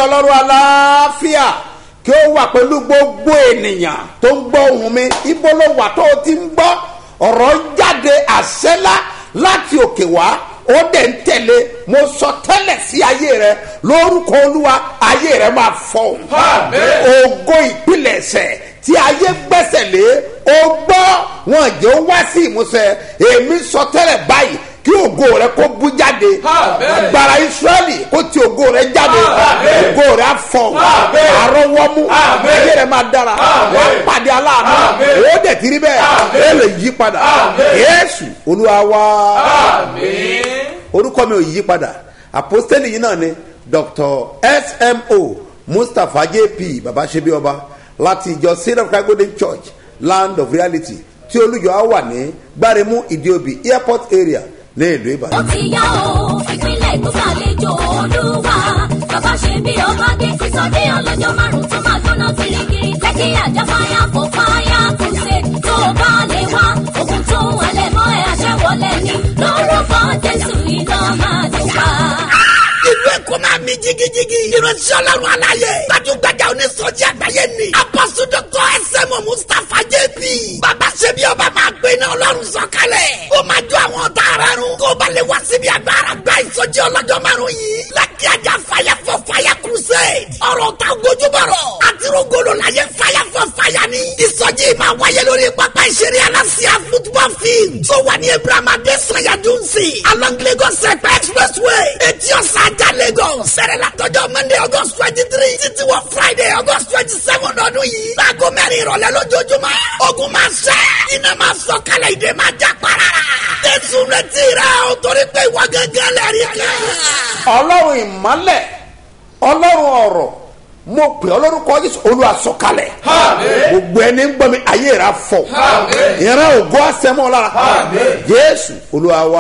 ọlọ́run aláfíà kí ó wà pẹ̀lú gbogbo ènìyàn tó ń gbọ́ ohùn mi. ibo ló wà tó o ti ń gbọ́ ọ̀rọ̀ jáde àṣẹ́lá láti òkè wá ó dẹ̀ ń tẹ̀lé. mo sọ tẹ́lẹ̀ sí ayé rẹ lórúkọ olúwa, ayé rẹ máa fọ́. ògo ìpilẹ̀ṣẹ̀ tí ayé gbẹ́sẹ̀ lé ó gbọ́ wọn jẹ́ ó wá sí ìmúṣẹ. èmi sọ tẹ́lẹ̀ báyìí kí ògo rẹ kó bú jáde. agbára Ísírẹ́lì kó ti ògo rẹ jáde. ògo rẹ á fọ́, àrọ́wọ́mú, ayé rẹ máa dára, wọ́n pàdé aláàánú. ó dẹ̀ ti rí bẹ́ẹ̀, ó lè yí padà. Jésù Olúwa wa. orúkọ mi ò yí padà, àpọ́stélì yìí náà ni Dr. SMO Mustapha JP Babasebioba láti ìjọ Seed of Christ Golden Church Land of Reality tí olùjọ á wà ní Gbáremú Ìdíòbí Airport area ní ìlú Ìbàdàn. ó ti yá o ìpínlẹ̀ Èkó ṣàlejò Olúwa Babasebioba dé sísọdé ọlọ́jọ́ márùn-ún tó máa gbóná kirikiri lẹ́kì àjà fáyà fò fáyà crusade tó bá lè wá ogun tó wọlé mọ́ ẹ̀ àṣẹwọlé ni lórúkọ Jésù iná máa dùn ká. ìlú Èkó máa mi jigijigi. ìránṣẹ́ Ọlọ́run aláyé. gbajúgbajà onísọjí àgbáyé ni. apọ́sù Dr. SMO Mustapha JP Babasebioba máa gbé iná Ọlọ́run sọ̀kalẹ̀. ó máa jó àwọn ọ̀tá ara run. kó ba lè wá síbi agbára gba ìsọjí ọlọ́jọ́ márùn-ún yìí. lákì ajá fire for fire crusade. ọ̀rọ̀ ta gbójúbọ̀rọ̀. àti rògbòlò láyé fire for fire ni. ìsọjí máa wáyé lórí pápá ìṣeré Aláṣà football field. tó wà ní Abraham Adesanya Dunsi. along Lagos expressway. etí ọ̀sán ajá Lagos. sẹ̀rẹ̀ látọjọ́ Monday August 23 títí wọ Friday August 27 ọdún yìí. láago mẹ́rin ìrọ̀lẹ́ lójoojúmọ́. ogun máa ṣẹ́. iná máa sọ kálẹ̀ ìdè máa já parara. Jésù retí rẹ o torí pé ìwọ gángan lẹ́rìí kan. ọlọ́run ìmọ́lẹ̀, ọlọ́run ọ̀rọ̀, mo pè ọ́ lórúkọ Jésù. Olúwa sọ̀kalẹ̀. gbogbo ẹni ń gbọ́ mi ayé rà fọ́. ìran ògo àṣẹmọ́ lára. Jésù Olúwa wa.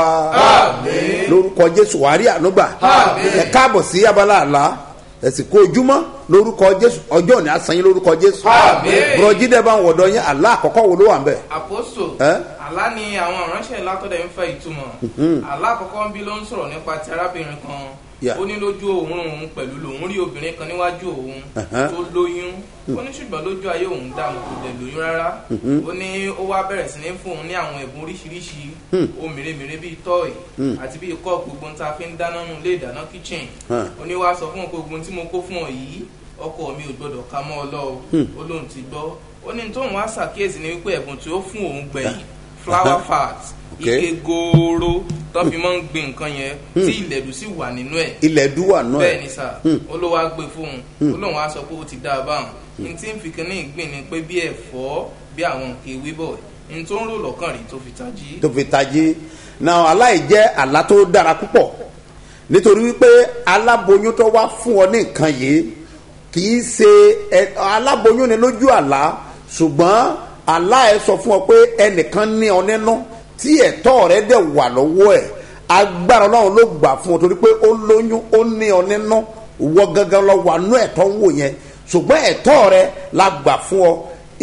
lórúkọ Jésù wàá rí ànúgbà. ẹ káàbọ̀ sí abala àlá ẹ̀sìn kó ojúmọ́ lórúkọ Jésù. ọjọ́ òní àsanyín lórúkọ Jésù. bùrọ̀jídẹ́ bá ń wọ̀dọ̀ yín àlá àkọ́kọ́ wo ló wà ń bẹ̀. àpòsò àlá ni àwọn ìránṣẹ́ látọ̀dẹ̀ ń fẹ́ ìtumọ̀. àlá àkọ́kọ́ ń bí ló ń sọ̀rọ̀ nípa ti arábìnrin kan. ó ní lójú òun pẹ̀lú lòun rí obìnrin kan níwájú òun tó lóyún. ó ní ṣùgbọ́n lójú ayé òun dààmú kò dẹ̀ lóyún rárá. ó ní ó wá bẹ̀rẹ̀ sí ní fún òun ní àwọn ẹ̀bùn oríṣiríṣi ó mèremère bíi tọ́ọ̀ì àti bíi kọ́ọ̀pù gbogbo tá a fi ń dáná nù ilé ìdáná kitchen. ó ní wá sọ fún òun pé gbogbo tí mo kó fún ọ yìí ọkọ mi ò gbọdọ̀ ká mọ́ ọ lọ́wọ́. ó lóun ti gbọ́. ó ní tóun wá ṣàkíyèsí ni wípé ẹ̀bùn tí ó fún òun gbẹ̀yìn flower fat ike gooro tó fi máa ń gbin nǹkan yẹn tí ilẹ̀dù sì wà nínú ẹ̀. ilẹ̀dù wà nínú ẹ̀. bẹ́ẹ̀ ni sà. ó ló wá gbé fóun. ó lóun wá sọ pé ó ti dá a báwọn. n tí ń fi kíní ìgbìn ni pé bí ẹ̀fọ́ bí àwọn nǹkan ewé bọ̀ n tó ń rò lọ́kàn rí tó fi tají. tó fi tají náà aláì jẹ́ àlá tó dára púpọ̀ nítorí wípé aláboyún tó wá fún ọ ní nǹkan yìí kì í ṣe aláboyún ni lójú àlá ṣùgbọ́n àlá ẹ sọ fún ọ pé ẹnìkan ní ọ nínú tí ẹ̀tọ́ rẹ dẹ̀ wà lọ́wọ́ ẹ̀ agbára Ọlọ́run ló gbà fún ọ torí pé ó lóyún ó ní ọ nínú wọ gangan lọ wà nú ẹ̀tọ́ ń wò yẹn ṣùgbọ́n ẹ̀tọ́ rẹ la gbà fún ọ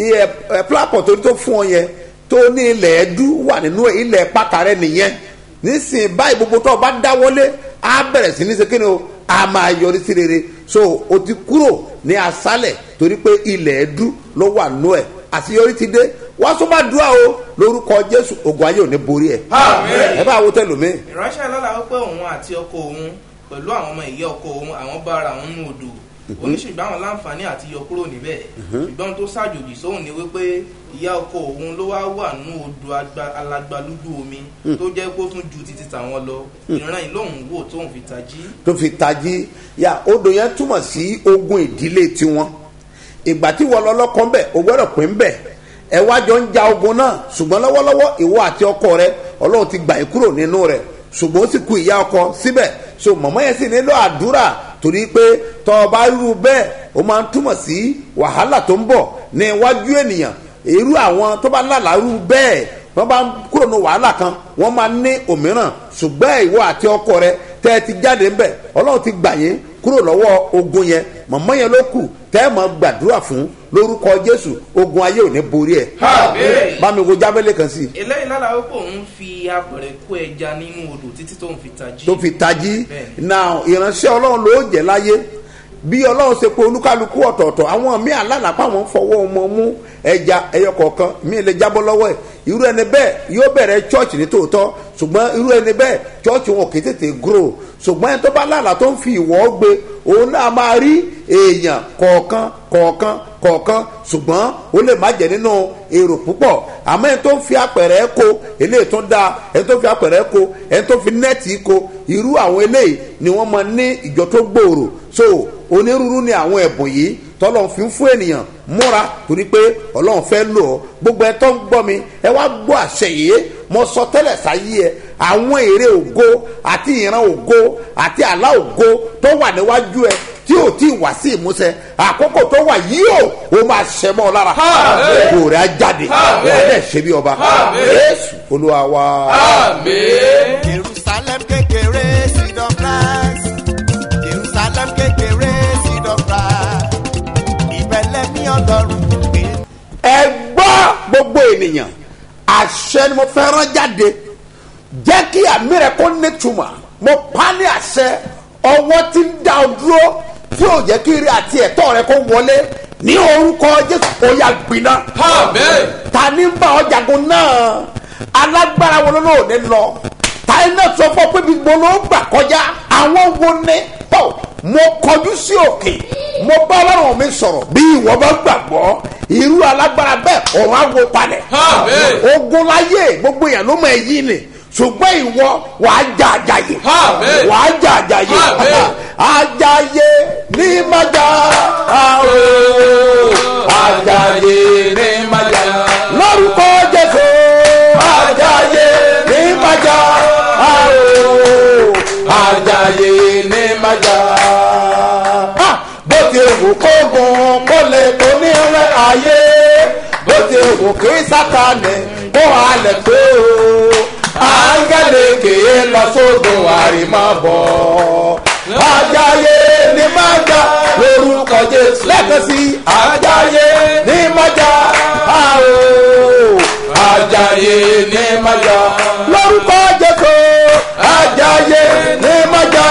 plápọ̀ torí tó fún ọ yẹn tó ní ilẹ̀ ẹ̀dú wà nínú ilẹ̀ pátá rẹ nìyẹn nísìnyí báyìí gbogbo tó o bá dáwọ́lé á bẹ̀rẹ̀ sí ní sekínì o a máa yọrí sí rere so o ti kúrò ní asálẹ̀ torí pé ilẹ̀ ẹ̀dú ló wà nú ẹ̀ àṣeyọrí ti dé wá sọ ma dùn àwọn lórúkọ Jésù ogun ayé ò ní borí ẹ. ẹ bá wo tẹlómi. ìránṣẹ́ lọ́la wípé òun àti ọkọ òun pẹ̀lú àwọn ọmọ ìyá ọkọ òun àwọn bá ara òun nù odò oníṣègbè àwọn láǹfààní àti yọ kúrò níbẹ̀ ṣùgbọ́n tó ṣàjòjì sóhun ni wípé ìyá ọkọ òun ló wá wà nù odò alagbalúgbú omi tó jẹ́ kó tún ju títí tàwọn lọ ìran ìlóhùn wò tóun fi tají. tó fi tají ya odò yẹn túmọ̀ sí ogun ìdílé tiwọn ìgbà tí wọ́n lọ lọ́kàn bẹ̀ o gbọ́dọ̀ pín bẹ̀ ẹ wá jọ ń ja ogun náà ṣùgbọ́n lọ́wọ́lọ́wọ́ ìwọ àti ọkọ rẹ Ọlọ́run ti gbà yín kúrò nínú rẹ̀ ṣùgbọ́n ó sì kù ìyá ọkọ síbẹ̀ so mọ̀mọ́ yẹn sì nílò àdúrà torí pé tọ́ ọ bá rú bẹ́ẹ̀ ó máa ń túmọ̀ sí wàhálà tó ń bọ̀ ní iwájú ènìyàn irú àwọn tó bá lálàárú bẹ́ẹ̀ wọ́n bá ń kúrò ní wàhálà kan wọ́n máa ní òmíràn ṣùgbọ́n ìwọ àti ọkọ rẹ tẹ́ ẹ ti jáde ńbẹ̀ Ọlọ́run ti gbà yín kúrò lọ́wọ́ ogun yẹn mọ̀mọ́ yẹn ló kù tẹ́ ẹ máa gbàdúrà fún lórúkọ Jésù ogun ayé ò ní borí ẹ̀. bá mi wo jábẹ́lẹ̀ kan sí. eléyìí lára ó pò ń fi apẹ̀rẹ̀ kó ẹja nínú odò títí tó ń fi tají. tó fi tají náà ìránṣẹ́ Ọlọ́run ló jẹ́ láyé bí ọlọ́run ṣe pé olúkálukú ọ̀tọ̀ọ̀tọ̀ àwọn míì alálàpá wọn fọwọ́ wọn mú ẹja ẹyọ kọ̀ọ̀kan míì lè jábọ́ lọ́wọ́ ẹ̀ irú ẹni bẹ́ẹ̀ yóò bẹ̀rẹ̀ chọ́ọ̀chì ní tòótọ́ ṣùgbọ́n irú ẹni bẹ́ẹ̀ chọ́ọ̀chì wọn kì í tètè grow ṣùgbọ́n ẹni tó bá lálà tó ń fi ìwọ́ gbé òun náà máa rí èèyàn kọ̀ọ̀kan ṣùgbọ́n ó lè má jẹ́ nínú èrò púpọ̀ àmọ́ ẹni tó ń fi apẹ̀rẹ̀ kó eléyìí tó dáa ẹni tó fi apẹ̀rẹ̀ kó ẹni tó fi nẹ́ẹ̀tì kó irú àwọn eléyìí ni wọ́n máa ní ìjọ tó gbòòrò so onírúurú ni àwọn ẹ̀bùn yìí tọ́lọ́run fi ń fún ènìyàn múra torí pé ọlọ́run fẹ́ lò ọ́ gbogbo ẹ tó ń gbọ́ mi ẹ wá gbọ́ àṣẹ yìí mo sọ tẹ́lẹ̀ sáyé ẹ àwọn èrè ògo àti ìran ògo àti àlá ògo tó wà níwájú ẹ tí ò tí ì wá sí ìmúṣẹ àkókò tó wà yìí ó máa ṣẹ mọ́ ọ lára kò rẹ̀ á jáde wọ́n dẹ̀ ṣe bí ọba Jésù Olúwa wa. Jerusalem kékeré seed of rice Jerusalem kékeré seed of rice ìbẹ̀lẹ̀ ní ọlọ́run gbé. ẹ gbọ́ gbogbo ènìyàn àṣẹ ni mo fẹ́ rán jáde jẹ́ kí àmì rẹ̀ kó nítumọ̀ mo pa ní àṣẹ ọwọ́ tí ń dá ọ dúró tí ò jẹ́ kí ire àti ẹ̀tọ́ rẹ̀ kó wọlé ní orúkọ Jésù ó yá gbiná. ta ni ń bá ọ jagun náà alágbára wo ló ní lọ ta iná sọ fún ọ pé bí mo ló gbà kọjá àwọn wo ní mo kọjú sí òkè mo bá ọlọ́run mi sọ̀rọ̀ bí ìwọ bá gbàgbọ́ irú alágbára bẹ́ẹ̀ ọ̀run á wó palẹ̀ ogun láyé gbogbo èèyàn ló mọ èyí ni ṣùgbọ́n ìwọ wàá jà àjàyè wàá jà àjàyè àjàyè ní májà àjàyè ní májà lórúkọ Jésù àjàyè ní májà àjàyè ní májà bó ti wù kógun kó lè tó ní rẹ ayé bó ti wù kí Sátánì kó halẹ̀ tó áńgẹ́lì kìí lọ sódò àrìmọ́bọ̀ àjàyè ní májà lórúkọ Jésù lẹ́ẹ̀kan sí àjàyè ní májà àjàyè ní májà lórúkọ Jésù àjàyè ní májà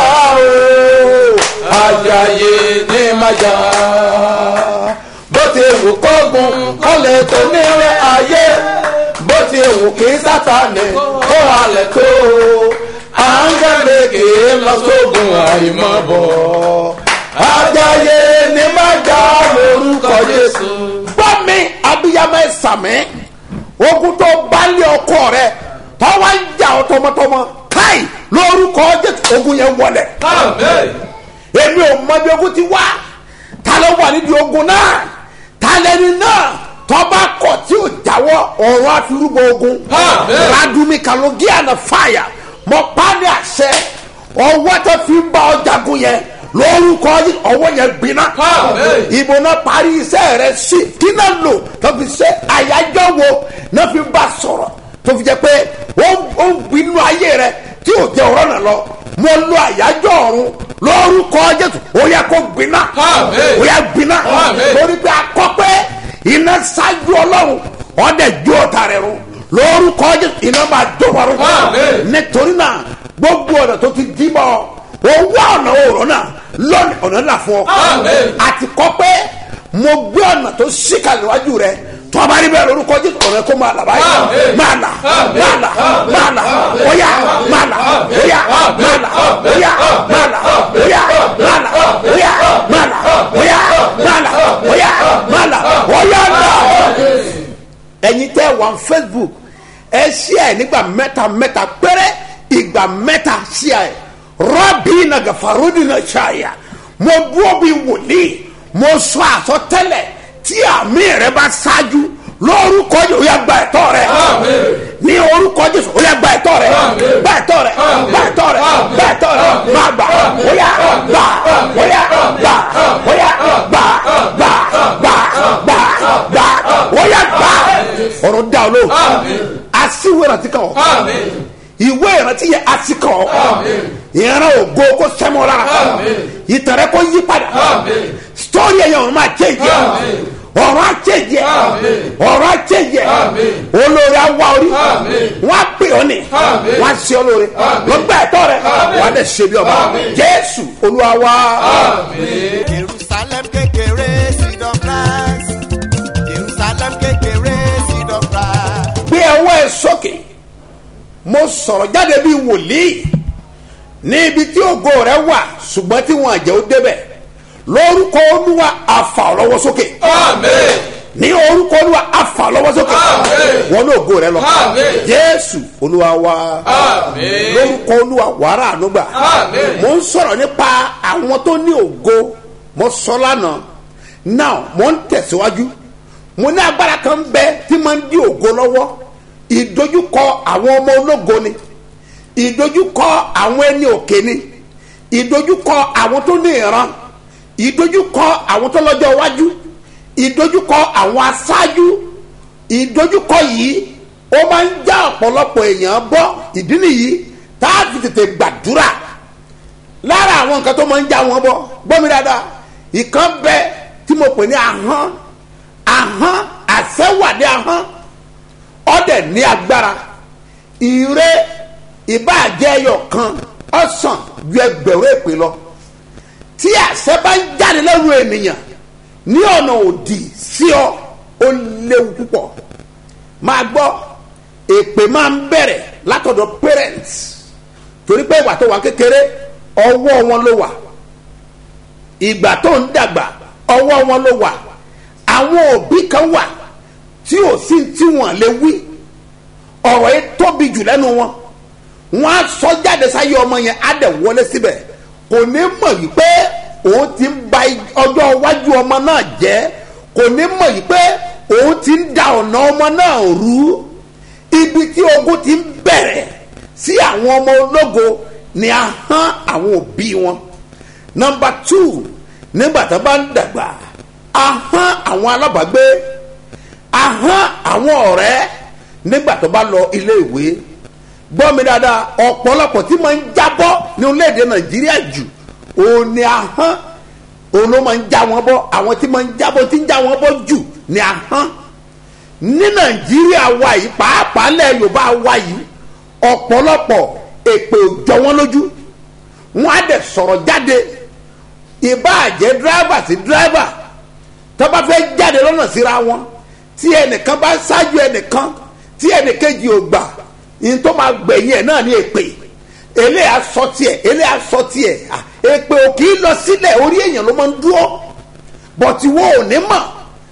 àjàyè ní májà bó ti wù kógun kọ́lé tó ní rẹ̀ ayé bó ti wù kí Sátánì kó halẹ̀ tó áńgẹ́lì kì í lọ sógun àìmọ́bọ̀ àjàyè ní májà lórúkọ Jésù. gbọ́ mi abiyamọ ẹ̀sàmẹ́ ogun tó bá lé ọkọ rẹ tọ́wọ́ ń jà ọ́ tọmọtọmọ káì lórúkọ Jésù ogun yẹn wọlẹ̀. èmi ò mọ bí ogun ti wá ta ló wà nídìí ogun náà ta lẹni náà tọ́ba kọ̀ tí ò jáwọ́ ọ̀rọ̀ àfirúgbọ̀ ogun radumi kalogia na fire mọ pani àṣẹ ọwọ́ tó fi ń bá ọjàgun yẹn lórúkọ ọwọ́ yẹn gbiná ìbò náà parí iṣẹ́ rẹ̀ sí kí náà lò tó fi ṣe àyájọ́ wo náà fi bá sọ̀rọ̀ tó fi jẹ́ pé ó ń gbinú ayé rẹ̀ tí ò jẹ́ ọ̀rọ̀ náà lọ mo lo àyájọ́ ọ̀run lórúkọ Jésù ó yẹ kó gbiná ó yẹ gbiná lórí pé akọ́pẹ́ iná ṣáájú ọlọ́run ọ̀dẹ̀ jó ọ̀tá rẹ̀ run lórúkọ Jésù iná máa jó wa run nítorí náà gbogbo ọ̀nà tó ti dí bọ́ owó ọ̀nà òòrùn náà lónìí ọ̀nà ńlá fún ọ àti kọ́ pé mo gbé ọ̀nà tó ṣíkàlẹ̀ wájú rẹ̀ tọ́ba rí bẹ́ẹ̀ lórúkọ Jésù ọ̀rẹ́ kó máa là báyìí máa là óyá máa là óyá máa là óyá máa là óyá máa là óyá máa là óyá máa là óyá máa là óyá là. ẹ̀yin tẹ́ wà Facebook ẹ ṣí ẹ̀ nígbà mẹ́ta péré ìgbà mẹ́ta ṣí ẹ̀ rọ́bì nàgàfàrúdì náà ṣàyà mo bú bí wòlíì mo sọ àsọtẹ́lẹ̀ tí àmì rẹ bá ṣáájú lórúkọ Jésù ó yá gba ẹ̀tọ́ rẹ ní orúkọ Jésù ó yá gba ẹ̀tọ́ rẹ gba ẹ̀tọ́ rẹ gba ẹ̀tọ́ rẹ gba ẹ̀tọ́ rẹ má gbà ó yá gbà ó yá gbà ó yá gbà gbà gbà gbà gbà ó yá gbà ọ̀rọ̀ dá o lóhùn àṣìwé ìrántí kan ọ ìwé ìrántí yẹ àti kan ọ ìran ògo kó sẹ́mọ́ lára ìtàn rẹ kó yí padà sítórì ẹ̀yàn ọ̀run máa jẹ́ ìdí ọ̀rọ̀ àchẹ́jẹ́ ọ̀rọ̀ àchẹ́jẹ́ olórí awa orí wọ́n á pè ọ́ ní wọ́n á ṣe olórí wọ́n gbà ẹ̀tọ́ rẹ̀ wọ́n á dẹ̀ ṣe bí ọba jésù olúwa wa. Jerusalem kékeré seed of rice. Jerusalem kékeré seed of rice. gbé ọwọ́ ẹ sókè mo sọ̀rọ̀ jáde bíi wòlíì ní ibi tí ògo rẹ wà ṣùgbọ́n tí wọn àjẹ́ ó débẹ̀ lórúkọ olúwa àfà lọ́wọ́ sókè ní orúkọ olúwa àfà lọ́wọ́ sókè wọn ní ògo rẹ lọ jésù olúwa wa lórúkọ olúwa wàrà ànúgbà mo ń sọ̀rọ̀ nípa àwọn tó ní ògo mo sọ lánàá now mo ń tẹ̀síwájú mo ní agbára kan bẹ tí máa ń dí ògo lọ́wọ́ ìdojúkọ àwọn ọmọ ológo ni ìdojúkọ àwọn ẹni òkè ni ìdojúkọ àwọn tó ní ìran ìdojúkọ àwọn tó lọ́jọ́ iwájú ìdojúkọ àwọn aṣáájú ìdojúkọ yìí ó máa ń já ọ̀pọ̀lọpọ̀ èèyàn bọ́ ìdí nìyí tá a fi tètè gbàdúrà lára àwọn nǹkan tó máa ń já wọn bọ́ gbọ́ mi dáadáa ìkan bẹ tí mo pè ní ahọ́n àṣẹwàdí ahọ́n ọ̀dẹ̀ ní agbára ire ìbàjẹ́ ẹyọ kan ọ̀sán ju ẹgbẹ̀rún èpè lọ tí àṣẹ bá ń jáde lẹ́nu ènìyàn ní ọ̀nà òdì sí ọ ó léwu púpọ̀ máa gbọ́ èpè máa ń bẹ̀rẹ̀ látọ̀dọ̀ parents torí pé ìgbà tó wà kékeré ọwọ́ wọn ló wà ìgbà tó ń dàgbà ọwọ́ wọn ló wà àwọn òbí kan wà tí ò sí tí wọ́n lè wí ọ̀rọ̀ yìí tóbi jù lẹ́nu wọn wọ́n á sọ jáde sáyé ọmọ yẹn á dẹ̀ wọlé síbẹ̀ kò ní mọ̀ wípé òun ti ń ba ọjọ́ iwájú ọmọ náà jẹ́ kò ní mọ̀ wípé òun ti ń da ọ̀nà ọmọ náà rú ibi tí ogun ti ń bẹ̀rẹ̀ sí àwọn ọmọ ológo ni ahọ́n àwọn òbí wọn. Number 2 nígbà tó bá ń dàgbà ahọ́n àwọn alábàágbé ahọ́n àwọn ọ̀rẹ́ nígbà tó bá lọ ilé ìwé gbọ́ mi dáadáa ọ̀pọ̀lọpọ̀ tí máa ń jábọ́ ní orílẹ̀-èdè Nàìjíríà jù òun ni ahọ́n òun ló máa ń já wọn bọ́ àwọn tí máa ń jábọ́ tí ń já wọn bọ́ jù ni ahọ́n ní Nàìjíríà wa yìí pàápàá lẹ̀ Yorùbá wa yìí ọ̀pọ̀lọpọ̀ èpè ò jọ wọn lójú wọn á dẹ̀ sọ̀rọ̀ jáde ìbáàjẹ́ dírẹ́bà sí dírẹ́bà tó bá fẹ́ jáde lọ́nà síra wọn tí ẹnìkan bá ṣáájú ẹnìkan tí ẹnìkejì ò gbà ní tó máa gbẹ̀yìn ẹ̀ náà ní èpè eléyà sọ tiẹ̀ èpè ò kì í lọ sílẹ̀ orí èèyàn ló máa ń dúró bọ̀tí wo ò ní mọ̀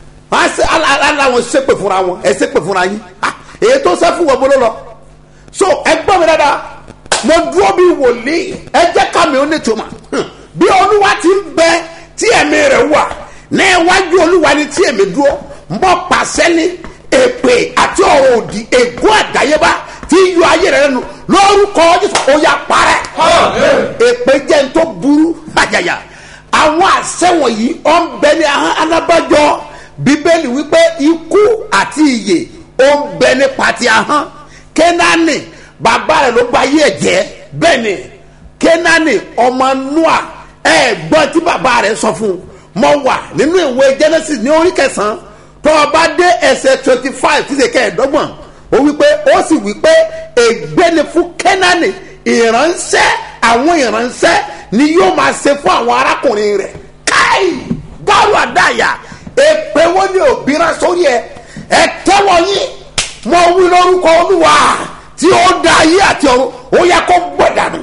aláwọn ṣépè fúnra wọn ẹ ṣépè fúnra yín èyí tó ṣe fún wọn bó ló lọ so ẹ gbọ́ mi dáadáa mo dúró bí wòlíì ẹ jẹ́ ká mi ó ní tòmà bí olúwa ti ń bẹ tí ẹ̀mí rẹ̀ wà ní iwájú olúwa ni tí èmi dúró mọ́ pàṣẹ ní èpè àti ọ̀rọ̀ òdì ègún àdáyébá tí yọ ayé rẹ̀ lẹ́nu lórúkọ Jésù ó yá parẹ́. èpè jẹ́ ní tó burú àjàyà àwọn àṣẹ wọ̀nyí ó ń bẹ ní alábàjọ bíbélì wípé ikú àti ìyè ó ń bẹ ní pàtí ahọ́n Kénáánì bàbá rẹ̀ ló bá yé ẹ̀jẹ̀ bẹ́ẹ̀ ni Kénáánì ọmọ Nóà gbọ́n tí bàbá rẹ̀ sọ fún un mo wà nínú ìwé Genesis ní orí 9 tó o bá dé ẹsẹ̀ 25 tí ṣe kẹ́ẹ̀dọ́gbọ̀n ó wípé ó sì wípé ègbé ni fún Kénáánì ìránṣẹ́ àwọn ìránṣẹ́ ni yóò máa ṣe fún àwọn arákùnrin rẹ̀ káì dárò àdáyà èpè wo ni òbí rán sórí ẹ tẹ́wọ́ yín mo wí lórúkọ Olúwa tí ó dá ayé àti ọ̀run ó yẹ kó gbọ̀dànù.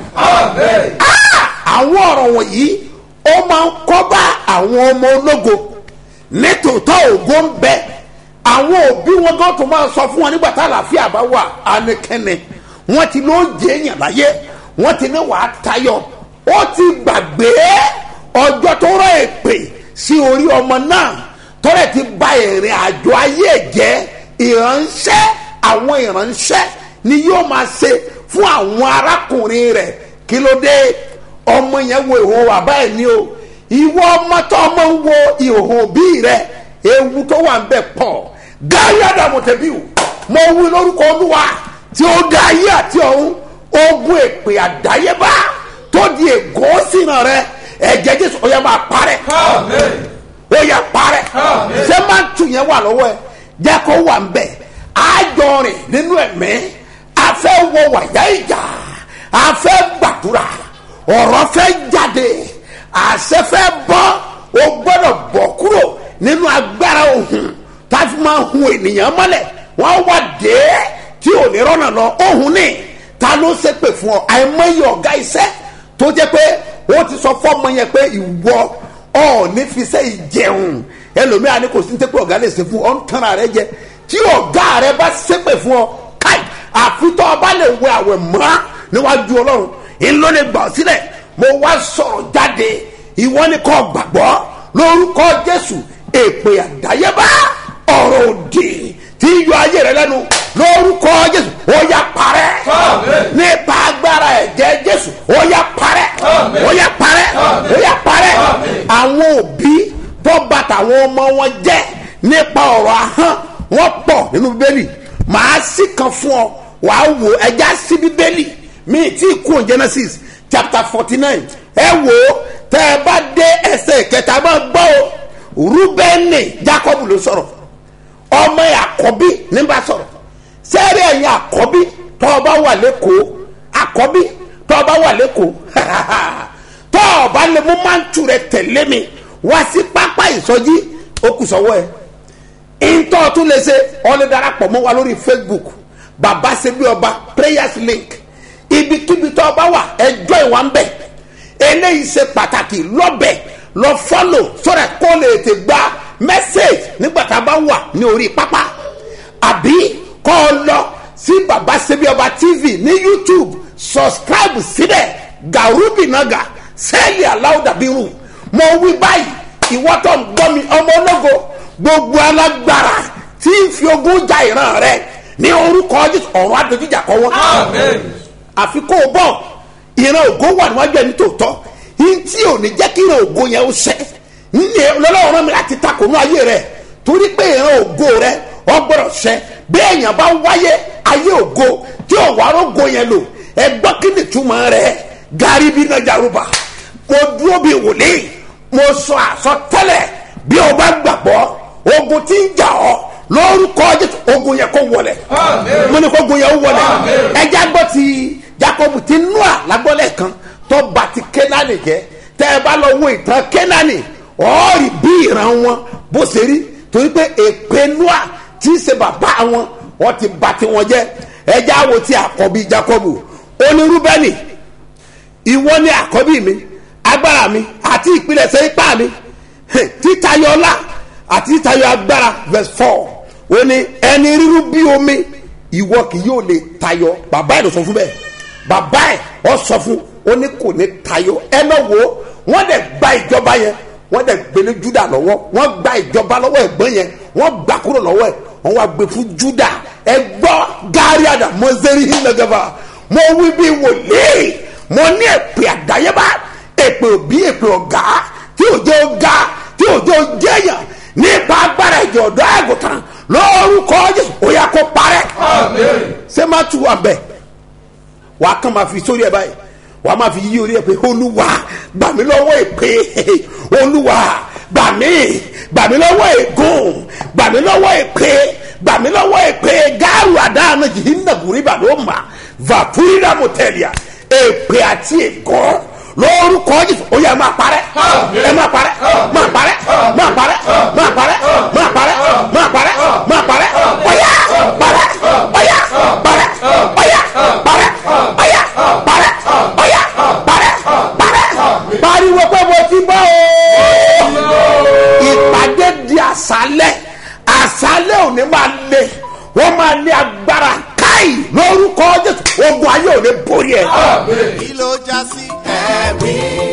àwọn ọ̀rọ̀ wọ̀nyí ó máa ń kọ́ bá àwọn ọmọ ológo nítòótọ́ ògo ń bẹ àwọn òbí wọn gan tó máa sọ fún wọn nígbà tá àlàáfíà bá wà anìkẹ́ni wọ́n ti ló jẹ́ èèyàn láyé wọ́n ti ní wàá tayọ ó ti gbàgbé ọjọ́ tó rọ èpè sí orí ọmọ náà tọ́lẹ̀ ti ba èrè àjọ ayé jẹ́ ìránṣẹ́ àwọn ìránṣẹ́ ni yóò máa ṣe fún àwọn arákùnrin rẹ̀ kí ló dé ọmọ yẹn wo ìhòòhò bàbá ẹ̀ ní o ìwọ ọmọ tó ọmọ ń wo ìhòòhò bí rẹ̀ ewu tó wà ń bẹ pọ̀ gáyàdà mọ̀tẹ́bíù mo wí lórúkọ Olúwa tí ó dá ayé àti ọ̀run ogun èpè àdáyébá tó di ègò sínú rẹ̀ ẹ̀jẹ̀ Jésù ó yá máa parẹ́ ó yẹ parẹ́ ṣé máa tù yẹn wà lọ́wọ́ ẹ jẹ́ kó wà ń bẹ̀ àjọ rìn nínú ẹ̀mí afẹ́ wọ wàyà ìjà afẹ́ gbàdúrà ọ̀rọ̀ fẹ́ jáde àṣẹ fẹ́ bọ́ o gbọ́dọ̀ bọ̀ kúrò nínú agbára ohun táfi máa hun ènìyàn mọ́lẹ̀ wọ́n wà dé tí ò ní rọ́nà lọ ohun ní ta ló ṣe pè fún ọ àìmọye ọ̀gá iṣẹ́ tó jẹ́ pé ó ti sọ fọ́mọ yẹn pé ìwọ ọ̀ ní fi ṣe ìjẹun ẹlòmíà ni kò sí ní tẹ́pẹ́ ọ̀gá lè ṣe fún ọ ń tanra rẹ jẹ tí ọ̀gá rẹ bá ṣépè fún ọ káì àfitọ́ ọba lè wẹ àwẹ̀ mọ́ níwájú ọlọ́run ńlọ lè gbà sílẹ̀ mo wá sọ̀rọ̀ jáde ìwọ ni kò gbàgbọ́ lórúkọ jésù èpè àdáyébá ọ̀rọ̀ òdì tí yọ ayé rẹ lẹ́nu lórúkọ jésù ó yá parẹ́ nípa agbára ẹ̀jẹ̀ jésù ó yá parẹ́ ó yá parẹ́ ó yá parẹ́ àwọn òbí tó bà tàwọn ọmọ wọn jẹ́ nípa ọ̀rọ̀ ahọ́n wọn pọ̀ nínú bíbélì màá sì kan fún ọ wàá wò ẹja sí bíbélì mi tí kún Genesis chapter 49 ẹ wò tẹ ẹ bá dé ẹsẹ̀ kẹta máa gbọ́ o Rúbẹ́nì Jákọ́bù ló sọ̀rọ̀ ọmọ ẹ̀ àkọ́bí ní bá sọ̀rọ̀ sẹ́ẹ̀rì ẹ̀yìn àkọ́bí tọ́ ọ bá wà lẹ́kọ̀ọ́ àkọ́bí tọ́ ọ bá wà lẹ́kọ̀ọ́ tọ́ ọ bá lè mú máńtù rẹ tẹ̀lé mi wá sí pápá ìsọjí ó kù sọ́wọ́ ẹ̀ ntọ́ tún lè ṣe ọ lè darapọ̀ mọ́ wa lórí Facebook bàbá ṣe bí ọba prayers link ibikíbi tọ́ ọ bá wà ẹjọ́ ìwà ń bẹ̀ eléyìí ṣe pàtàkì lọ́bẹ̀ lọ fọ́lò sọ́dọ̀ kó lè tè gba message nígbà tá a bá wà ní orí pápá àbí kọ́ ọ lọ sí bàbá ṣebí ọba TV ní YouTube subscribe síbẹ̀ Garubi Naga sẹ́ẹ̀lì aláwùdàbírù mo wí báyìí ìwọ́tọ̀ ń gbọ́ mi ọmọ ológo gbogbo alágbára tí ń fi ogun ja ìran rẹ ní orúkọ Jésù ọ̀run adójújà kọ wọn. àfi kó o bọ̀ ìran ògo wà níwájú ẹni tó tọ́ ntí ò ní jẹ́ kí ìran ògo yẹn ó ṣẹ lọ́lọ́run rán mi láti takònú ayé rẹ torí pé ìran ògo rẹ ọ gbọ́dọ̀ ṣẹ bí èèyàn bá wáyé ayé ògo tí ò wá rógo yẹn lò ẹ gbọ́ kí ni túmọ̀ rẹ Gàríbí Nájàrúbà mo dúró bí wòlíì mo sọ àsọtẹ́lẹ̀ bí o bá gbàgbọ́ ogun tí ń jà ọ́ lórúkọ Jésù ogun yẹn kó wọlẹ̀ mo ní kó ogun yẹn ó wọlẹ̀ ẹjẹ́ gbọ́ ti Jákọ́bù ti Nóà lágbọ́lẹ̀ kan tó bá ti Kénáánì jẹ́ tẹ́ ẹ bá lọ wo ìtàn Kénáánì ọ̀ọ́rì bí ìran wọn bó ṣe rí torí pé èpè Nóà tí í ṣe bàbá wọn wọ́n ti bà tí wọn jẹ́ ẹjẹ́ àwọ̀ ti àkọ́bí Jákọ́bù ó ní Rúbẹ́nì ìwọ ni àkọ́bí mi agbára mi àti ìpilẹ̀ṣẹ̀ ipá mi títayọ ọlá àti títayọ agbára verse 4 ó ní ẹni rírú bí omi ìwọ kì yóò lè tayọ bàbá ẹ̀ ló sọ fún bẹ́ẹ̀ bàbá ẹ̀ ọ sọ fún ó ní kò ní tayọ ẹ lọ wo wọ́n dẹ̀ gba ìjọba yẹn wọ́n dẹ̀ gbélé Júdà lọ́wọ́ wọ́n gba ìjọba lọ́wọ́ ẹ̀gbọ́n yẹn wọ́n gbà kúrò lọ́wọ́ ẹ̀ wọ́n wá gbé fún Júdà ẹ gbọ́ gáríàdà mọ́sẹ́rì hìnnàgàfà mo wí bí wòlíì mo ní èpè àdáyébá èpè òbí èpè ọ̀gá tí òjò ga tí òjò jẹyàn nípa agbára ìjọ ọ̀dọ́ àgùntàn lórúkọ Jésù ó yá kó parẹ́. ṣé má tu wà bẹ́ẹ̀ wàá kàn máa fi sórí ẹ̀ báyìí wàá máa fi yí orí ẹ̀ pé Olúwa gbà mí lọ́wọ́ èpè Olúwa gbà mí lọ́wọ́ ègún gbà mí lọ́wọ́ èpè gbà mí lọ́wọ́ èpè gáàrú àdáhànà jìhí nàgùrí bàdóòmà vàpúrírà mọ̀tẹ́lìà èpè àti ègún lórúkọ Jésù ó yá máa parẹ́ ẹ máa parẹ́ máa parẹ́ máa parẹ́ máa parẹ́ máa parẹ́ máa parẹ́ máa parẹ́ ọ̀yá parẹ́ ọ̀yá parẹ́ ọ̀yá parẹ́ ọ̀yá parẹ́ ọ̀yá parẹ́ parẹ́ pariwo pé mo ti bọ́ o ìpàdé di àṣálẹ́ ò ní máa lé wọ́n máa ní agbára káì lórúkọ Jésù ogun ayé ò ní borí ẹ̀. kí ló já sí ẹ̀rí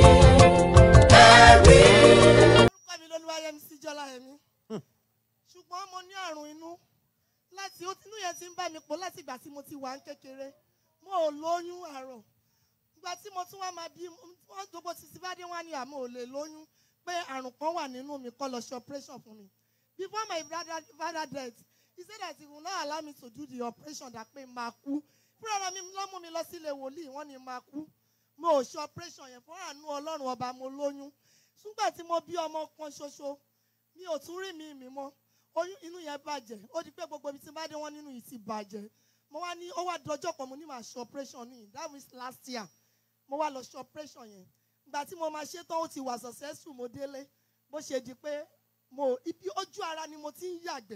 ẹ̀rí. orúkọ mi lolúwayẹmísí Jọláyẹmí ṣùgbọ́n mo ní àrùn inú láti inú yẹn ti ń bá mi pọ̀ láti ìgbà tí mo ti wà ń kékeré mo ò lóyún àrọ̀ ìgbà tí mo tún wá máa bí wọ́n gbogbo títí bá dé wá ní àmọ́ ò lè lóyún pé àrùn kan wà nínú mi kọ́ lọ ṣe operation fún mi before my father death he said that he will not allow me to do the operation that pé máa kú fúnra mi ló mú mi lọ sílé wòlíì wọ́n ní máa kú mo ò ṣe operation yẹn fún àánú Ọlọ́run ọba mo lóyún ṣùgbọ́n tí mo bí ọmọ kan ṣoṣo mi ò tún rí mi mọ́ oyún inú yẹn bàjẹ́ ó di pé gbogbo ibi tí bá dé wọ́n nínú yìí ti bàjẹ́ mo wá ní ó wá dọjọ́ kan mo ní màá ṣe operation ní that was last year mo wá lọ ṣe operation yẹn ìgbà tí mo máa ṣe tán ó ti wà successful mo délé bó ṣe di pé ibi ojú ara ni mo ti ń yàgbẹ́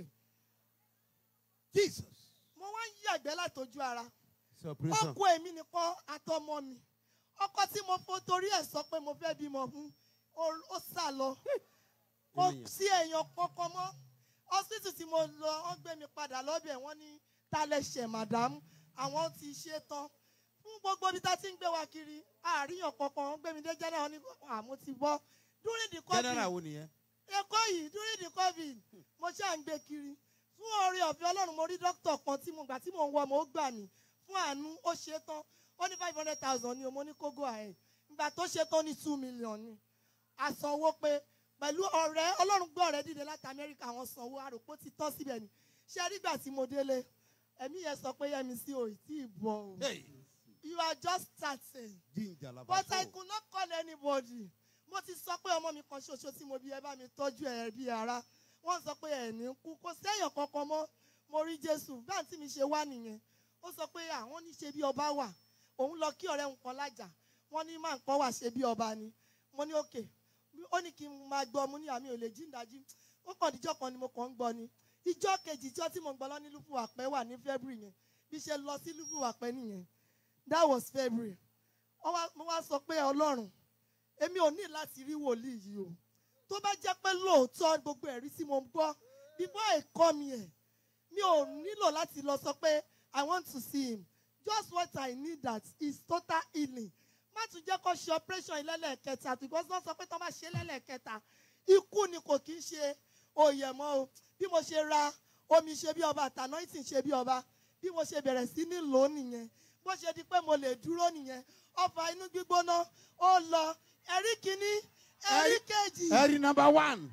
Jesus mo wá ń yàgbẹ́ látọjú ara ọkọ èmi nìkan àtọmọ mi ọkọ tí mo fò torí ẹ̀ sọ pé mo fẹ́ bímọ fún ó sá lọ kò sí èèyàn kankan mọ́ hospital tí mo lọ wọ́n gbé mi padà lọ́bẹ̀ wọ́n ní tálẹ̀ṣẹ̀ madam àwọn ti ṣe tán fún gbogbo ibi tá a ti ń gbé wa kiri àríyàn kankan wọ́n gbé mi dé general ní àmọ́ ti bọ́ during the COVID general wo nìyẹn Èkó yìí during the COVID mo ṣáà ń gbé kiri fún oore ọ̀fẹ́ Ọlọ́run mo rí dókítà kan tí mo gbà tí mo ń wọ ọmọ ó gbà mí fún àánú ó ṣe tán ó ní 500,000 ni mo ní kó go ahead ìgbà tó ṣe tán ní 2 million ni àsanwó pé pẹ̀lú ọ̀rẹ́ Ọlọ́run gbé ọ̀rẹ́ dìde láti Amẹ́ríkà àwọn sanwó àròpó ti tán síbẹ̀ ni ṣé rí gbà tí mo délé ẹ̀mí yẹn sọ pé yẹ́mi sí òyì tí ì bọ̀ o you are just starting but I could not call anybody mo ti sọ pé ọmọ mi kan ṣoṣo tí mo bí ẹ bá mi tọ́jú ẹ̀ bí ara wọ́n sọ pé ẹ̀ ní kú kò sẹ́yìn kankan mọ́ mo rí Jésù báyìí tí mi ṣe wá nìyẹn ó sọ pé àwọn ní ṣe bí ọba wà òun lọ kí ọ̀rẹ́ nǹkan lájà wọ́n ní máa ń kọ́ wà ṣe bí ọba ni mo ní òkè ó ní kí n máa gbọ́ mo ní àmì ò lè jí ìdájí ó kàn díjọ́ kan ni mo kàn ń gbọ́ ni ìjọ́ kejì ìjọ́ tí mo gbọ́ lọ ní Lúfùwàpẹ́ wà ní February yẹn bí ṣe lọ sí Lúfùwàpẹ́ nìyẹn that was February mo wá sọ pé Ọlọ́run èmi ò ní láti rí wòlíì yìí o tó bá jẹ́ pé lóòótọ́ gbogbo ẹ̀rí tí mo ń gbọ́ before I come here mi ò nílò láti lọ sọ pé I want to see him just what I need that is total healing má tún jẹ́ kó ṣe operation lẹ́lẹ́kẹta because wọ́n sọ pé tó bá ṣe lẹ́lẹ́kẹta ikú ni kò kí ń ṣe òye mọ́ o bí mo ṣe ra omi ṣe bí ọba àtànáìtì ṣe bí ọba bí mo ṣe bẹ̀rẹ̀ sí ní lò ó nìyẹn bó ṣe di pé mo lè dúró nìyẹn ọfà inú gbígbóná ó lọ ẹ̀rí kìíní ẹ̀rí kejì ẹ̀rí number 1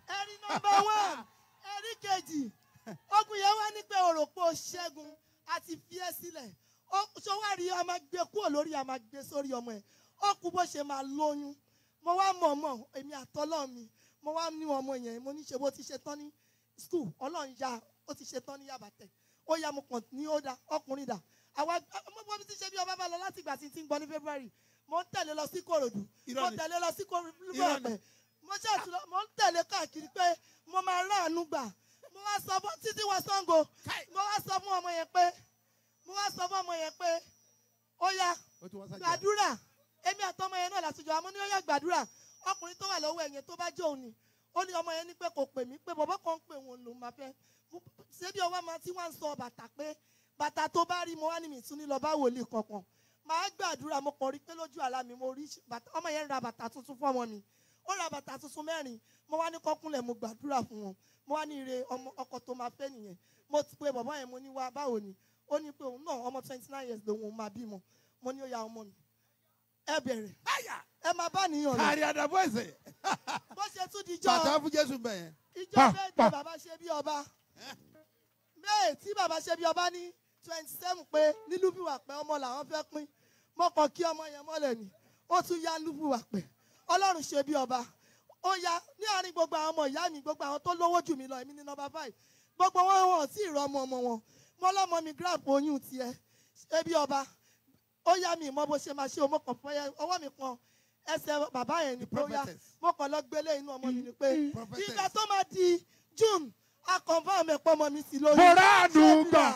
ẹ̀rí kejì ogun yẹn wá ní pé òròpó ṣẹ́gun àti fi ẹ́ sílẹ̀ ṣọwárí a máa gbé kúrò lórí a máa gbé sórí ọmọ ẹ̀ ó kú bó ṣe máa lóyún mo wá mọ̀ọ́mọ̀ èmi àtọ́lọ́ mi mo wá ní ọmọ yẹn mo ní ṣe bó ti ṣe tán ní school Ọlọ́run ya ó ti ṣe tán ní Yàbàtẹ̀ ó yá mo kàn ní ó dá ọkùnrin dà àwa mo ti ṣe bí ọba bá lọ láti ìgbà tí ń gbọ́ ní February mo ń tẹ̀lé lọ sí Kòròdú mo tẹ̀lé lọ sí Lúfùwàpẹ́ mo ń tẹ̀lé káàkiri pé mo máa ráàánú gbà mo wá sọ fún títí wọ Ṣàngó mo wá sọ fún ọmọ yẹn pé ó yá gbàdúrà èmi àtọmọ yẹn náà látijọ́ àmọ́ ní ó yá gbàdúrà ọkùnrin tó wà lọ́wọ́ ẹ̀yẹn tó bá jẹ́ òní ó ní ọmọ yẹn ní pé kò pè mí pé bọ̀bọ́ kan ń pè wọn lòún máa fẹ́ ṣé bí ọwọ́ máa tí wọ́n ń sọ bàtà pé bàtà tó bá rí mo wá ní mi tún ní lọ bá wòlíì kankan màá gbàdúrà mo kàn rí pé lójú àlá mi mo rí bàtà ọmọ yẹn ra bàtà tuntun fún ọmọ mi ó ra bàtà tuntun 4 mo wá ní kọ́kúnlẹ̀ mo gbàdúrà fún wọn mo wá ní ire ọkọ tó máa fẹ́ nìyẹn mo ti pe bọ̀bọ́ yẹn mo ní wá báwo ni ó ní pé òun náà ọmọ 29 years lòun máa bímọ mo ní ó ya ọmọ mi ẹ bẹ̀rẹ̀ ẹ máa bá nìyàn kárí àdàbọ̀ ẹ̀sẹ̀ bó ṣe tún dijọ́ bàtà fún Jésù bẹ̀yẹn ìjọ bẹ́ẹ̀ di bàbá ṣe bí ọba bẹ́ẹ̀ tí bàbá ṣe bí ọba ní 27 pé ní Lúfùwàpẹ́ ọmọ làwọn fẹ́ pín mo kàn kí ọmọ yẹn mọ́lẹ̀ ni ó tún yá Lúfùwàpẹ́ Ọlọ́run ṣe bí ọba ó yá ní àárín gbogbo àwọn ọmọ ìyá mi gbogbo àwọn tó lówó jù mí lọ èmi ní number 5 gbogbo wọn tí ì rọ ọmọ wọn mo lọ́mọ mi grab oyún tiẹ̀ ṣe bí ọba ó yá mi mọ bó ṣe máa ṣe ọmọ kan fún ọwọ́ mi kan ẹsẹ̀ bàbá yẹn ni pé ó yá mo kàn lọ gbélé inú ọmọ mi ni pé ìgbà tó máa di June a confirm ẹ̀pọ̀ ọmọ mi sí lórí. mo ránú gbà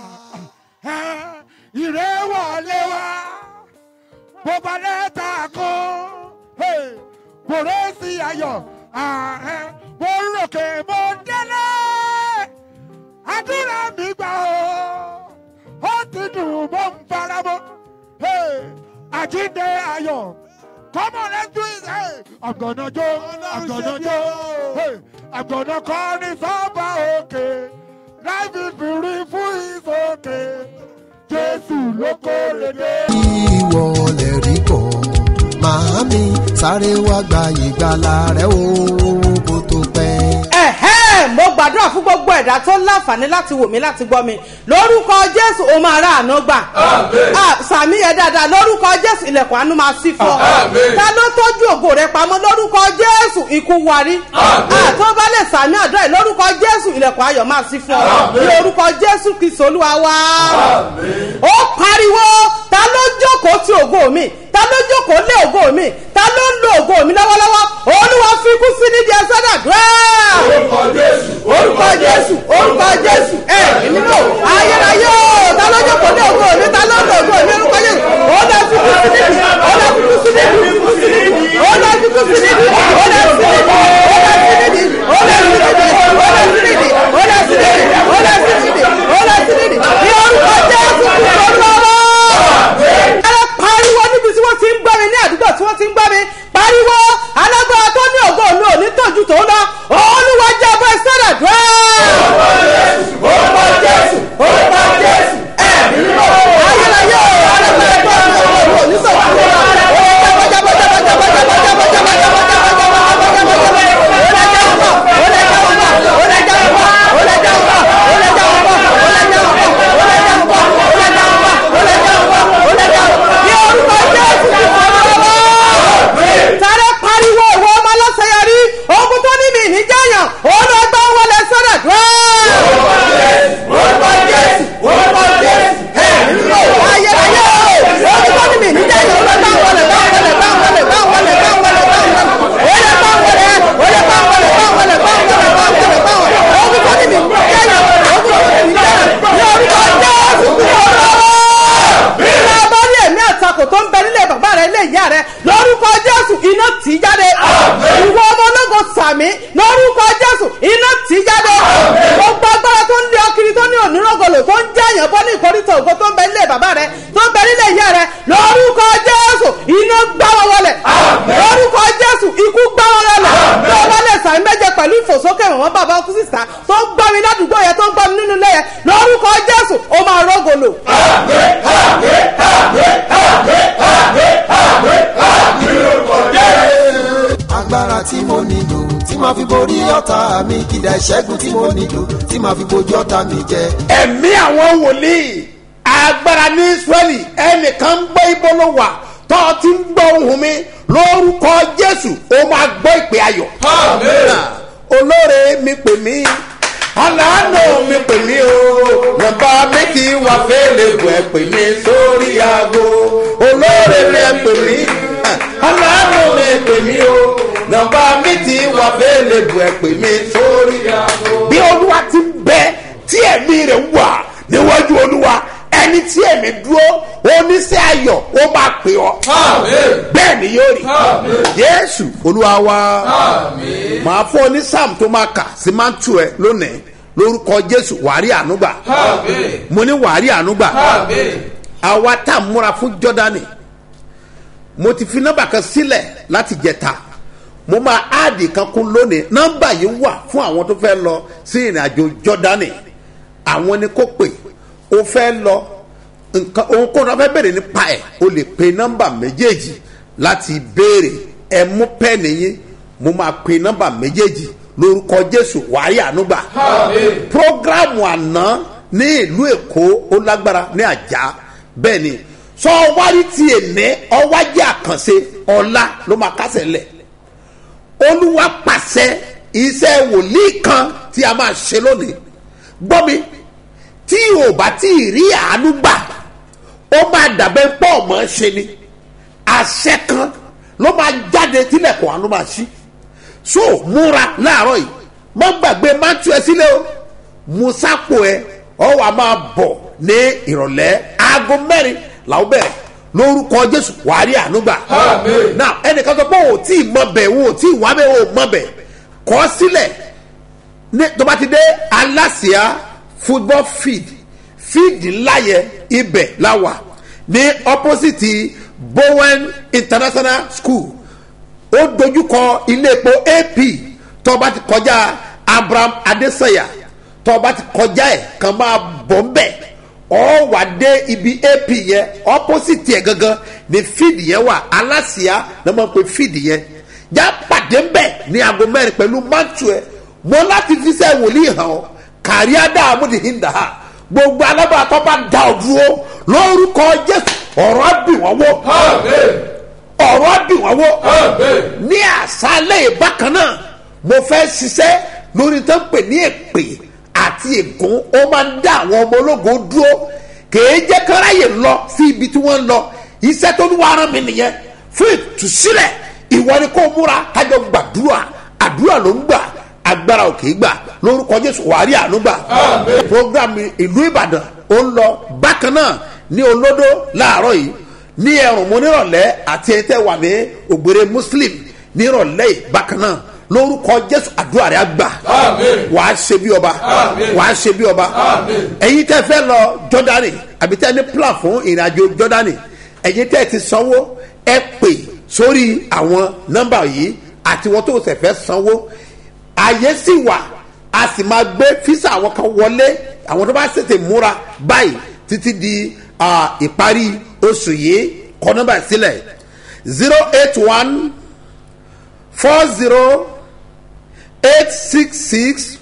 ìrẹ́wọ̀lé wa bó bá lẹ́tà kan kò rẹ́ sí ayọ̀ mo ròkè mo délé àdúrà mi gbà ó ti dùn mo ń fara mọ́ àjíǹde ayọ̀ come on let's do it I'm gonna jó I'm gonna call this ọba òkè life is beautiful is okay Jésù ló kórè dé. ìwọ lè rí bọ̀ màámi sáré wá gba ìgbàlà rẹ o kó tó pẹ́. mo gbàdúrà fún gbogbo ẹ̀dá tó láǹfààní láti wò mí láti gbọ́ mi lórúkọ jésù ó máa rà àánú gbà. sàmì yẹn dáadáa lórúkọ jésù ilẹ̀kùn àánú máa ṣí fún ọ. ta ló tọ́jú ògo rẹ pamọ́ lórúkọ jésù ikú warí. tó bá lè sàmì àdúrà yìí lórúkọ jésù ilẹ̀kùn ayọ̀ máa ṣí fún ọ. lórúkọ jésù kristu olúwa wa. ó pariwo ta ló jókòó ti ògo mi ta ló jókòó lé ògo mi ta ló ń lo ògo mi lọ́wọ́lọ́wọ́ olúwa fi kú sí nídìí ẹsẹ̀ dàdúrà. orúkọ jésù orúkọ jésù orúkọ jésù nínú ayérayé o ta ló jókòó lé ògo mi ta ló ń lo ògo mi orúkọ jésù ó lọ fi kú sí nídìí ó lọ fi kú sí nídìí ó lọ fi kú sí nídìí ó lọ fi nídìí ó lọ fi nídìí ó lọ fi nídìí ó lọ fi nídìí ó lọ fi nídìí ó lọ fi nídìí ní orúkọ jésù kristu lọ́wọ́. pariwo níbi tí wọ́n ti ń gbọ́ mi ní àdúgbò tí wọ́n ti ń gbọ́ mi pariwo alágbára tó ní ògo mi ò ní tọ́jú tó lọ olúwa jẹ́ ọba ìsọ̀rọ̀ dùn. orúkọ jésù orúkọ jésù ẹ̀mí lọ ayérayé alágbára tó ní ògo mi ò ní tọ́jú tó lọ. tó ń bẹ nílé bàbá rẹ ilé ìyá rẹ lórúkọ jésù iná tì í jáde. ìwọ ọmọ ológo sàmì lórúkọ jésù iná tì í jáde. gbogbo agbára tó ń lé ọkiri tó ní onírògòlò tó ń jẹ́ àyàn bọ́ ní ìkórìtà ògo tó ń bẹ nílé bàbá rẹ tó ń bẹ nílé ìyá rẹ lórúkọ jésù iná gbá wọn wọlẹ̀. lórúkọ jésù ikú gbá wọn wọlẹ̀. tó o bá lè sàmì méje pẹ̀lú ìfòsókè wọn bàbá ọkú sísá tó ń gbọ́ mi ládùúgbò yẹn tó ń gbọ́ mi nínú ilé yẹn lórúkọ jésù ó máa rógòlò. agbára tí mo nílò tí màá fi borí ọ̀tá mi kìdá ìṣẹ́gun tí mo nílò tí màá fi bojú ọ̀tá mi jẹ. ẹ̀mí àwọn wòlíì agbára ní israẹli ẹnìkan ń gbọ́ ibo ló wà tó o ti ń gbọ́ ohùn mi lórúkọ jésù ó máa gbọ́ ìpè ayọ̀. olóore mi pè mí aláàánú mi pè mí o nàbà méjì wà fẹ́lẹ̀ bù ẹ pè mí sórí aago olóore mi pè mí aláàánú mi pè mí o nàbà méjì wà fẹ́lẹ̀ bù ẹ pè mí sórí aago. bí olúwa ti bẹ tí ẹ̀mí rẹ̀ wà níwájú olúwa ẹni tí ẹ̀mí dúró oníṣẹ́ ayọ̀ ó máa pè ọ́ bẹ́ẹ̀ ni yóò rí jésù olúwa wa máa fọ́ ní sam tó máa kà sí máa ń tu ẹ lónìí lórúkọ jésù wàárí ànúgbà mo ní wàárí ànúgbà àwa tá a múra fún jọ́dánì mo ti fi nọ́mbà kan sílẹ̀ láti jẹta mo máa áàdì kan kún lónìí nọ́mbà yìí wà fún àwọn tó fẹ́ lọ sí ìrìn àjò jọ́dánì àwọn ni kò pè o fẹ́ lọ nǹkan ohunkóhun ọ̀fẹ́ bèrè nípa ẹ̀ o lè pe nọ́mbà méjèèjì láti béèrè ẹ mú pẹ́ẹ́nì yín mo máa pe nọ́mbà méjèèjì lórúkọ jésù wàárí ànúgbà. prógrámù àná ní ìlú èkó ó lágbára ní àjà bẹ́ẹ̀ ni sọ wárí tí èné ọwájú àkànṣe ọ̀la ló máa kásẹ̀ lẹ̀ olúwa pàṣẹ iṣẹ́ wòlíì kan tí a máa ṣe lónìí gbọ́ mi tí o bá tí ì rí àánú gbà ó máa dàbẹ́ pọ̀ mọ́ ṣe ni àṣẹ kan ló máa jáde tílẹ̀kùn àánú máa ṣí so múra láàárọ̀ yìí má gbàgbé má tú ẹ sílẹ̀ o musapo ẹ ọ wà máa bọ̀ ní ìrọ̀lẹ́ aago 4 làwọn bẹ̀rẹ̀ lórúkọ jésù wàá rí àánú gbà now ẹnìkan sọ pé o ò tí ì mọ bẹ̀ o ò tí ì wá bẹ̀ o ò mọ bẹ̀ kọ́ sílẹ̀ tó bá ti dé aláṣìá football field ńlá yẹ ibẹ̀ la wà ní opposite bowen international school ó dojúkọ ilé epo ap tó bá ti kọjá abraham adesanya tó bá ti kọjá ẹ̀ kàn máa bọ̀ ń bẹ̀ ọ wà dé ibi ap yẹn opposite yẹ gangan ní field yẹn wà aláṣìá ló máa ń pe field yẹn já pàdé ń bẹ̀ ní aago 4 pẹ̀lú mantu ẹ̀ mo láti fi sẹ́ wòlíì hàn ọ́ kàrí àdààmú di hinda ha gbogbo alábàá tó bá da ọ̀ dúró lórúkọ jésù ọ̀rọ̀ á bì wọ́n wó ọ̀rọ̀ á bì wọ́n wó ní àṣálẹ̀ ìbákan náà mo fẹ́ ṣiṣẹ́ lórí tó ń pè ní èpè àti ègún ó máa ń dá àwọn ọmọ ológo dúró kèé jẹ́ káráyè lọ sí ibi tí wọ́n ń lọ iṣẹ́ tó ní wàá rán mi nìyẹn fún ìtúsílẹ̀ ìwọ ni kò múra kájọ gbàdúrà àdúrà ló ń gbà agbára òkè gbà lórúkọ jésù wàárí ànúgbà program ìlú ìbàdàn ó ń lọ bákan náà ní olódó láàárọ̀ yìí ní ẹrùn mo nírọ̀lẹ́ àti ẹ̀tẹ́ wà ní ògbèrè muslim nírọ̀lẹ́ yìí bákan náà lórúkọ jésù àdúrà rẹ̀ àgbà wàá ṣe bí ọba wàá ṣe bí ọba ẹ̀yin tẹ́ fẹ́ lọ jọ́dánì àbí tẹ́ ní plan fún ìrìnàjò jọ́dánì ẹ̀yin tẹ́ ti sanwó ẹ pè sórí àwọn nọ́mbà yìí àti wọn tó ṣẹ̀ fẹ́ sanwó àyè sì wà a sì máa gbé físà àwọn kan wọlé àwọn tó bá ṣètè múra báyìí títí di ìparí oṣù yìí kọ nọ́mbà sílẹ̀ 081 40 866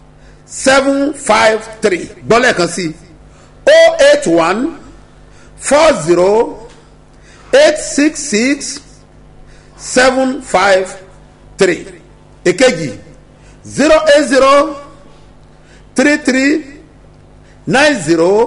753 gbọ́lẹ̀ kan sí 081 40 866 753 èkejì 080 33 90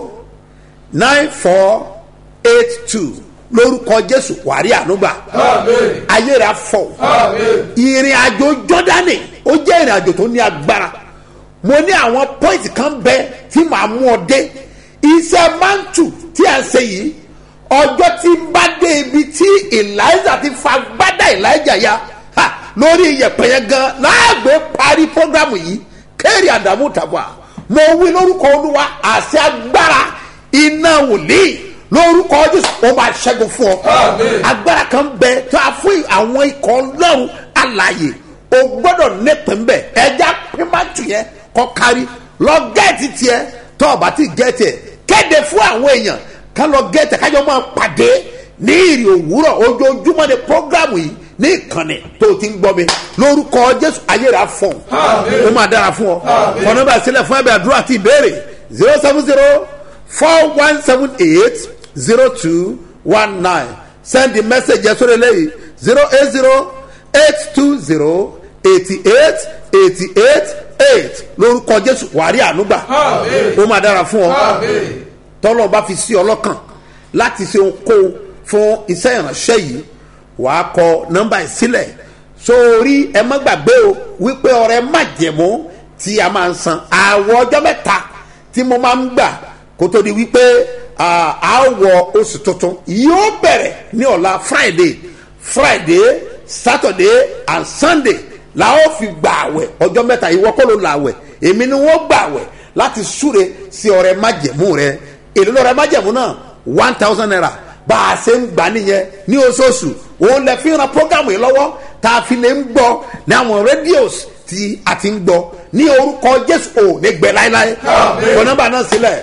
9482 lórúkọ jésù wàrí ànúgbà ayé rẹ̀ afọ ìrìn àjò jọ́dánì ó jẹ́ ìrìn àjò tó ní agbára mo ní àwọn pọ́ìntì kan bẹ tí màá mú ọ dé iṣẹ́ mántù tí a ń ṣe yìí ọjọ́ tí ń bá dé ibi tí elijah ti fa gbádà elijah ya lórí iyẹ̀pẹ̀ yẹn gan láàgbé parí programu yìí kéré àdàmú tàbá mo wí lórúkọ olúwa àṣẹ agbára iná wòlíì lórúkọ jésù ó máa ṣẹ́gun fún ọ agbára kan bẹ tó a fún àwọn ikọ̀ ọlọ́run alààyè o gbọ́dọ̀ nípìn bẹ́ẹ̀ ẹja pímátù yẹn kọ́ kárí lọ gẹ́ẹ̀tì tiẹ̀ tó o bá ti gẹ́ẹ̀tì ẹ̀ kéde fún àwọn èèyàn ká lọ gẹ́ẹ̀tì kájọ máa pàdé ní ìrì òwúrọ̀ ojoojúmọ́ ní programu yìí ní ìkànnì tó ti ń gbọ́ mi lórúkọ jésù ayé rà fún ọ ó máa dára fún ọ ọ̀nà bá sílẹ̀ fún ẹ̀bẹ̀ àdúrà àti ìbéèrè 07041780219 send the message yẹn sórí eléyìí 08082088888 lórúkọ jésù wàrí ànúgbà ó máa dára fún ọ tọ́lọ́ bá fi sí ọlọ́kàn láti ṣe ohunkóhun fún iṣẹ́ ìránṣẹ́ yìí wàá kọ nọ́mbà yìí sílẹ̀ sórí ẹ má gbàgbé o wípé ọrẹ májẹ̀mú tí a máa ń san àwọn ọjọ́ mẹ́ta tí mo máa ń gbà kó tó di wípé a wọ oṣù tuntun yóò bẹ̀rẹ̀ ní ọ̀la friday saturday and sunday la ó fi gbà àwẹ̀ ọjọ́ mẹ́ta ìwọ kọ́ ló la àwẹ̀ èmi ni wọ́n gbà àwẹ̀ láti súre sí ọrẹ májẹ̀mú rẹ èlò lọ́rẹ májẹ̀mú náà 1000 naira bá a ṣe ń gbà nìyẹn ní oṣooṣù òun lè fi ran programu yìí lọ́wọ́ tá a fi lè ń gbọ́ ní àwọn radios tí a ti ń gbọ́ ní orúkọ jésù ò ní gbẹ láéláé kọ nọ́mbà náà sílẹ̀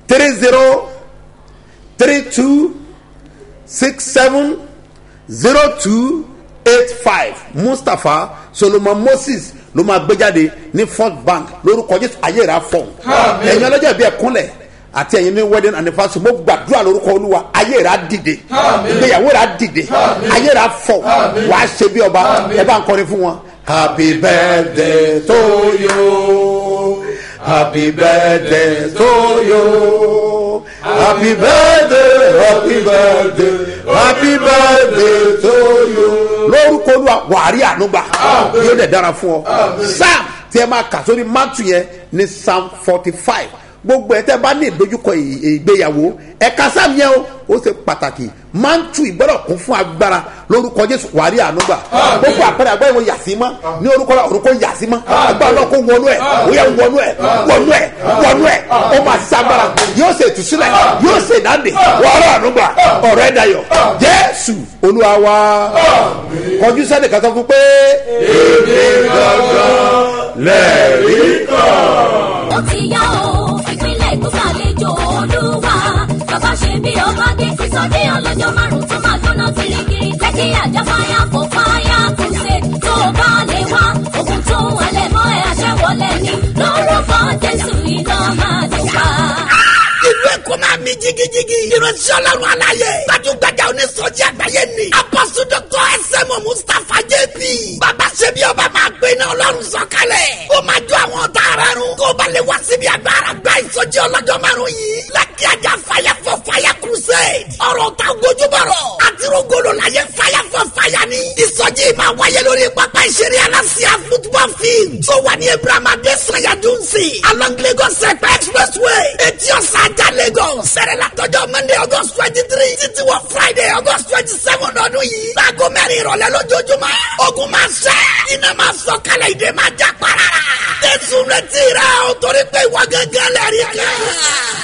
3032670285 mustapha solomon moses ló máa gbé jáde ní first bank lórúkọ jésù ayé rà fọ ẹ̀yin ọlọ́jọ́ ìbí ẹ̀kúnlẹ̀ àti ẹ̀yin ní wedding anniversary mo gbàdúrà lórúkọ olúwa ayé rà dìde ìgbéyàwó rà dìde ayé rà fọ wàá ṣe bí ọba ẹ bá ń kọrin fún wọn. happy birthday to you happy birthday to you happy birthday happy birthday happy birthday to you. lórúkọ olúwa wàárí ànúgbà yóò dẹ̀ dára fún ọ sam tí ẹ máa kà sórí mátù yẹn ní psalm 45 gbogbo ẹ tẹ bá ní ìdojúkọ ìgbéyàwó ẹka sáàmì yẹn ó ṣe pàtàkì máa ń tu ìgbọ́dọ̀ kún fún agbára lórúkọ jésù wàrí ànúgbà gbogbo àpẹẹrẹ àgbà ìwọ yàsímọ́ ní orúkọ yàsímọ́ agbára náà kó wọnú ẹ òye wọnú ẹ ó máa ṣe agbára yóò ṣe ìtúsílẹ̀ yóò ṣe ìdáǹdè wọ́ọ́rọ́ ànúgbà ọ̀rọ̀ ẹ̀ dayọ̀ jésù olúwa wa kọjú sẹ́ni kan sọ fún pé èmi gangan lẹ́rìí kan. ó ti yá o ìpínlẹ̀ èkó ṣàlejò olúwa bàbá ṣe bí ọba dé sísọdé ọlọ́jọ́ márùn-ún tó máa gbóná kirikiri lẹ́kí àjà fáyà fò fáyà kò ṣe tó bá lè wá ogun tó ń halẹ̀ mọ́ ẹ̀ àṣẹwọ́ wá. ìlú èkó máa mi jigijigi. ìránṣẹ́ ọlọ́run aláyé. gbajúgbajà onísọjí àgbáyé ni. apọ́sù dr ẹsẹ̀mọ̀ mustapha jp. bàbá ṣe bí ọba máa gbé iná ọlọ́run sọ̀kalẹ̀. ó máa jó àwọn ọ̀tá ara run. kó ba lè wá síbi agbára gba ìsọjí ọlọ́jọ́ márùn-ún yìí. lákì ajá fire for fire crusade. ọ̀rọ̀ ta gojúbọ̀rọ̀. àtirúgolo láyé fire for fire ni. ìsọjí máa wáyé lórí pápá ìṣeré Aláṣà football field. tó wà ní Abraham Adesanya Dunsi. along Lagos expressway. etí ọ̀sán ajá Lagos. sẹ̀rẹ̀ látọjọ́ Monday August 23 títí wọ Friday August 27 ọdún yìí. láago mẹ́rin ìrọ̀lẹ́ lójoojúmọ́. ogun máa ṣẹ́. iná máa sọ kálẹ̀ ìdè máa já parara. tẹ̀sùn retí rẹ̀ o torí pé ìwọ gángan lẹ́rìí kan.